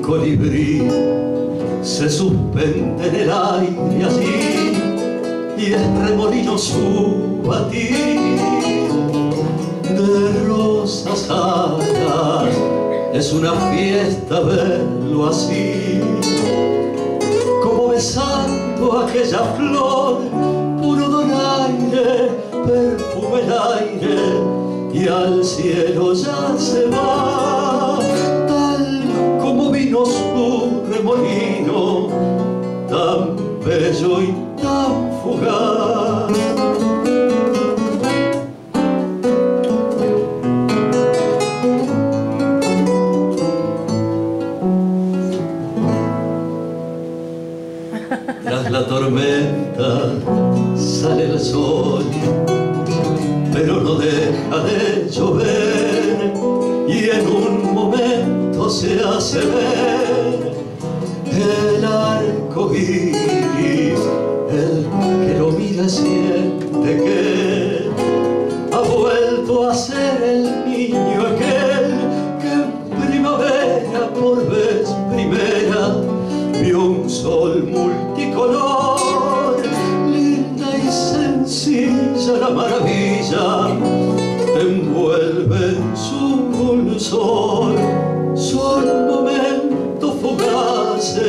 colibrí se suspende en el aire allí y el remolino su batir de rosas altas. Es una fiesta verlo así, como besando aquella flor, puro donaire, perfume el aire, y al cielo ya se va, tal como vino su remolino, tan bello y tan fugaz. Tras la tormenta sale el sol, pero no deja de llover, y en un momento se hace ver el arco iris. El que lo mira siente que ha vuelto a ser el niño aquel que en primavera por vez primera vio un sol multicolor, linda y sencilla la maravilla, te envuelve en su dulzor. Son momentos fugaces,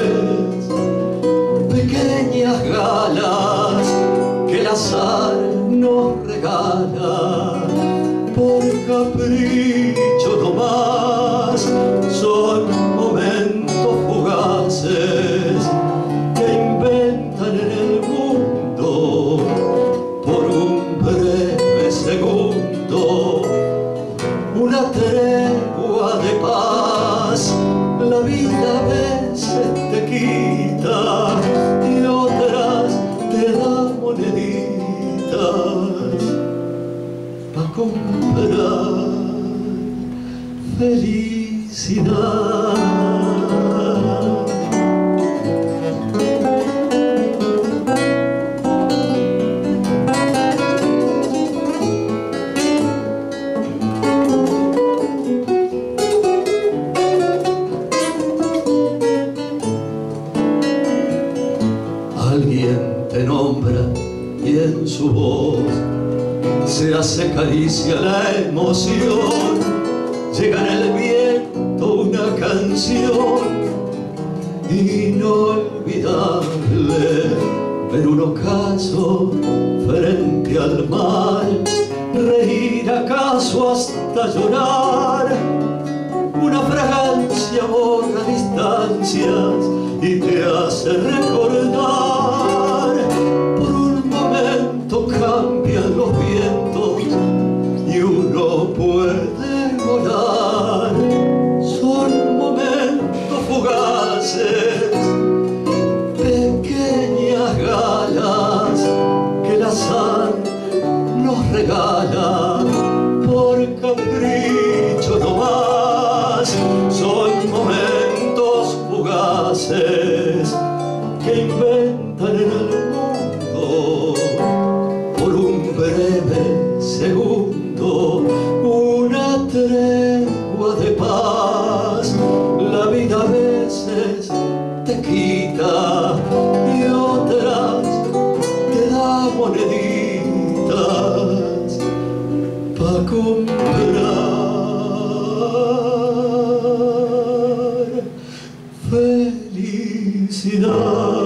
pequeñas galas que el azar nos regala por capricho no más. Son momentos fugaces que inventan en el mundo por un breve segundo una tregua de paz. La vida a veces te quita y otras te da moneditas para comprar felicidad. Alguien te nombra y en su voz se hace caricia la emoción. Llega en el viento una canción inolvidable, ver un ocaso frente al mar, reír acaso hasta llorar. Una fragancia borra distancias y te hace recordar. Por un momento cambian los vientos y uno puede volar. Son momentos fugaces, pequeñas galas que el azar nos regala por capricho no más. Son momentos fugaces que inventan en el mundo por un breve segundo una tregua de paz. La vida a veces te quita y otras te da moneditas pa' comprar felicidad.